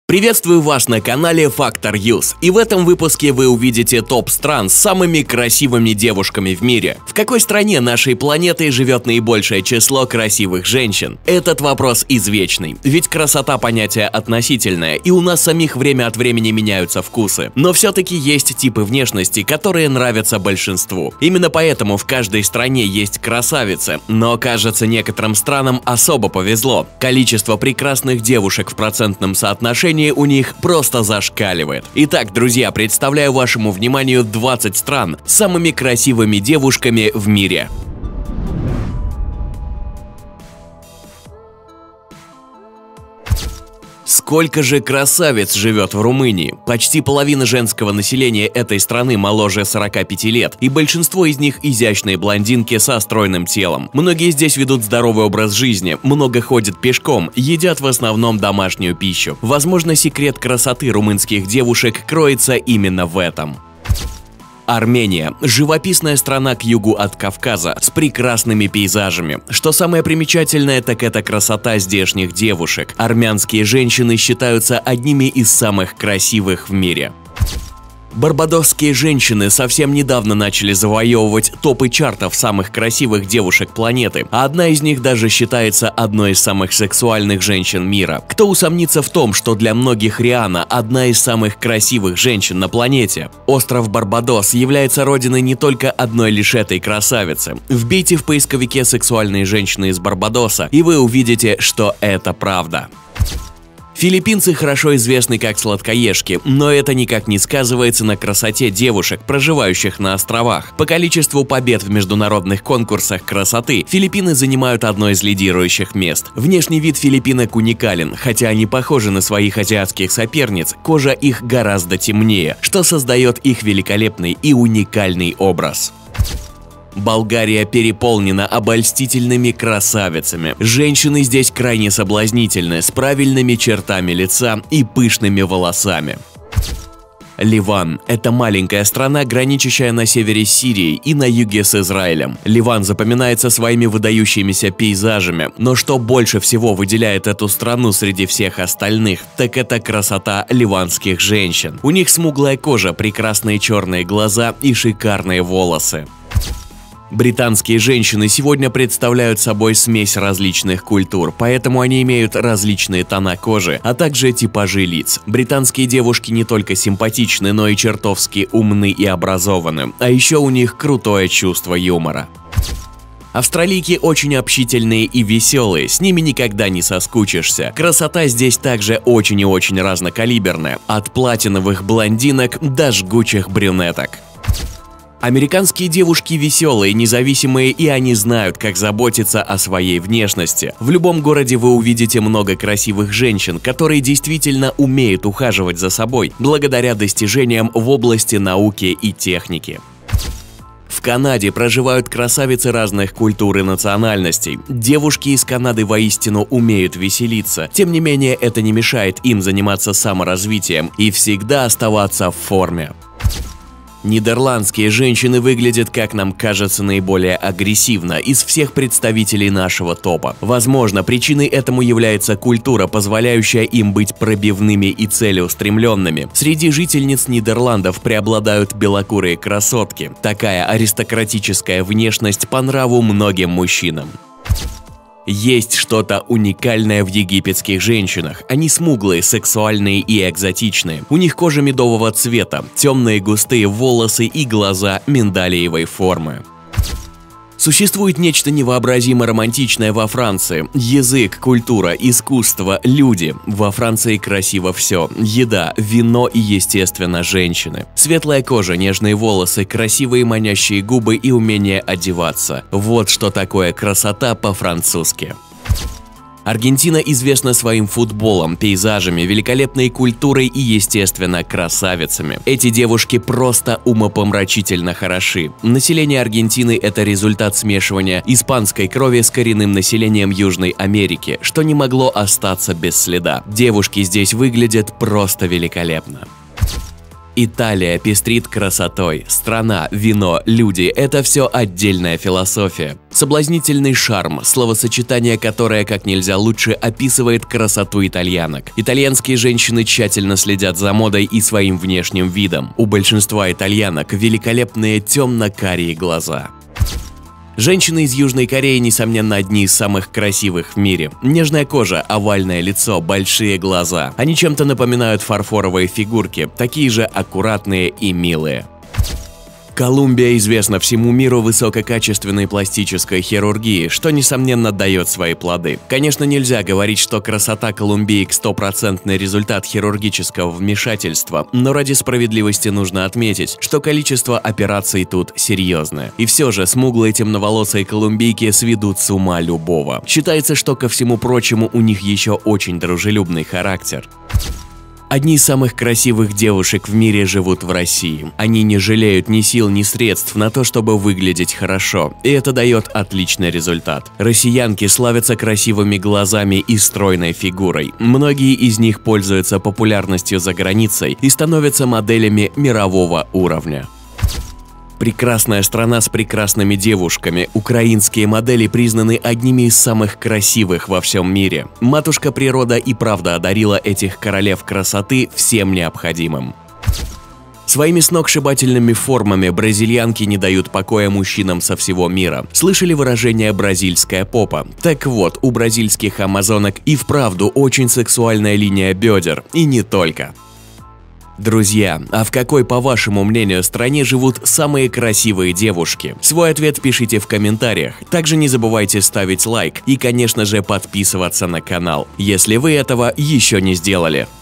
Приветствую вас на канале Factor Youth, и в этом выпуске вы увидите топ стран с самыми красивыми девушками в мире. В какой стране нашей планеты живет наибольшее число красивых женщин? Этот вопрос извечный, ведь красота понятие относительное, и у нас самих время от времени меняются вкусы. Но все-таки есть типы внешности, которые нравятся большинству. Именно поэтому в каждой стране есть красавицы, но кажется, некоторым странам особо повезло. Количество прекрасных девушек в процентном соотношении у них просто зашкаливает. Итак, друзья, представляю вашему вниманию 20 стран с самыми красивыми девушками в мире. Сколько же красавиц живет в Румынии? Почти половина женского населения этой страны моложе 45 лет, и большинство из них изящные блондинки со стройным телом. Многие здесь ведут здоровый образ жизни, много ходят пешком, едят в основном домашнюю пищу. Возможно, секрет красоты румынских девушек кроется именно в этом. Армения – живописная страна к югу от Кавказа с прекрасными пейзажами. Что самое примечательное, так это красота здешних девушек. Армянские женщины считаются одними из самых красивых в мире. Барбадосские женщины совсем недавно начали завоевывать топы чартов самых красивых девушек планеты, а одна из них даже считается одной из самых сексуальных женщин мира. Кто усомнится в том, что для многих Риhanna одна из самых красивых женщин на планете? Остров Барбадос является родиной не только одной лишь этой красавицы. Вбейте в поисковике «сексуальные женщины из Барбадоса», и вы увидите, что это правда. Филиппинцы хорошо известны как сладкоежки, но это никак не сказывается на красоте девушек, проживающих на островах. По количеству побед в международных конкурсах красоты Филиппины занимают одно из лидирующих мест. Внешний вид филиппинок уникален, хотя они похожи на своих азиатских соперниц, кожа их гораздо темнее, что создает их великолепный и уникальный образ. Болгария переполнена обольстительными красавицами. Женщины здесь крайне соблазнительны, с правильными чертами лица и пышными волосами. Ливан – это маленькая страна, граничащая на севере с Сирией и на юге с Израилем. Ливан запоминается своими выдающимися пейзажами, но что больше всего выделяет эту страну среди всех остальных, так это красота ливанских женщин. У них смуглая кожа, прекрасные черные глаза и шикарные волосы. Британские женщины сегодня представляют собой смесь различных культур, поэтому они имеют различные тона кожи, а также типажи лиц. Британские девушки не только симпатичны, но и чертовски умны и образованы, а еще у них крутое чувство юмора. Австралийки очень общительные и веселые, с ними никогда не соскучишься. Красота здесь также очень и очень разнокалиберная, от платиновых блондинок до жгучих брюнеток. Американские девушки веселые, независимые, и они знают, как заботиться о своей внешности. В любом городе вы увидите много красивых женщин, которые действительно умеют ухаживать за собой, благодаря достижениям в области науки и техники. В Канаде проживают красавицы разных культур и национальностей. Девушки из Канады воистину умеют веселиться, тем не менее это не мешает им заниматься саморазвитием и всегда оставаться в форме. Нидерландские женщины выглядят, как нам кажется, наиболее агрессивно из всех представителей нашего топа. Возможно, причиной этому является культура, позволяющая им быть пробивными и целеустремленными. Среди жительниц Нидерландов преобладают белокурые красотки. Такая аристократическая внешность по нраву многим мужчинам. Есть что-то уникальное в египетских женщинах. Они смуглые, сексуальные и экзотичные. У них кожа медового цвета, темные густые волосы и глаза миндалевой формы. Существует нечто невообразимо романтичное во Франции. Язык, культура, искусство, люди. Во Франции красиво все. Еда, вино и, естественно, женщины. Светлая кожа, нежные волосы, красивые манящие губы и умение одеваться. Вот что такое красота по-французски. Аргентина известна своим футболом, пейзажами, великолепной культурой и, естественно, красавицами. Эти девушки просто умопомрачительно хороши. Население Аргентины – это результат смешивания испанской крови с коренным населением Южной Америки, что не могло остаться без следа. Девушки здесь выглядят просто великолепно. Италия пестрит красотой. Страна, вино, люди – это все отдельная философия. Соблазнительный шарм – словосочетание, которое как нельзя лучше описывает красоту итальянок. Итальянские женщины тщательно следят за модой и своим внешним видом. У большинства итальянок великолепные темно-карие глаза. Женщины из Южной Кореи, несомненно, одни из самых красивых в мире. Нежная кожа, овальное лицо, большие глаза. Они чем-то напоминают фарфоровые фигурки, такие же аккуратные и милые. Колумбия известна всему миру высококачественной пластической хирургии, что, несомненно, дает свои плоды. Конечно, нельзя говорить, что красота колумбиек – стопроцентный результат хирургического вмешательства, но ради справедливости нужно отметить, что количество операций тут серьезное. И все же смуглые темноволосые колумбийки сведут с ума любого. Считается, что, ко всему прочему, у них еще очень дружелюбный характер. Одни из самых красивых девушек в мире живут в России. Они не жалеют ни сил, ни средств на то, чтобы выглядеть хорошо, и это дает отличный результат. Россиянки славятся красивыми глазами и стройной фигурой. Многие из них пользуются популярностью за границей и становятся моделями мирового уровня. Прекрасная страна с прекрасными девушками. Украинские модели признаны одними из самых красивых во всем мире. Матушка природа и правда одарила этих королев красоты всем необходимым. Своими сногсшибательными формами бразильянки не дают покоя мужчинам со всего мира. Слышали выражение «бразильская попа»? Так вот, у бразильских амазонок и вправду очень сексуальная линия бедер, и не только. Друзья, а в какой, по вашему мнению, стране живут самые красивые девушки? Свой ответ пишите в комментариях. Также не забывайте ставить лайк и, конечно же, подписываться на канал, если вы этого еще не сделали.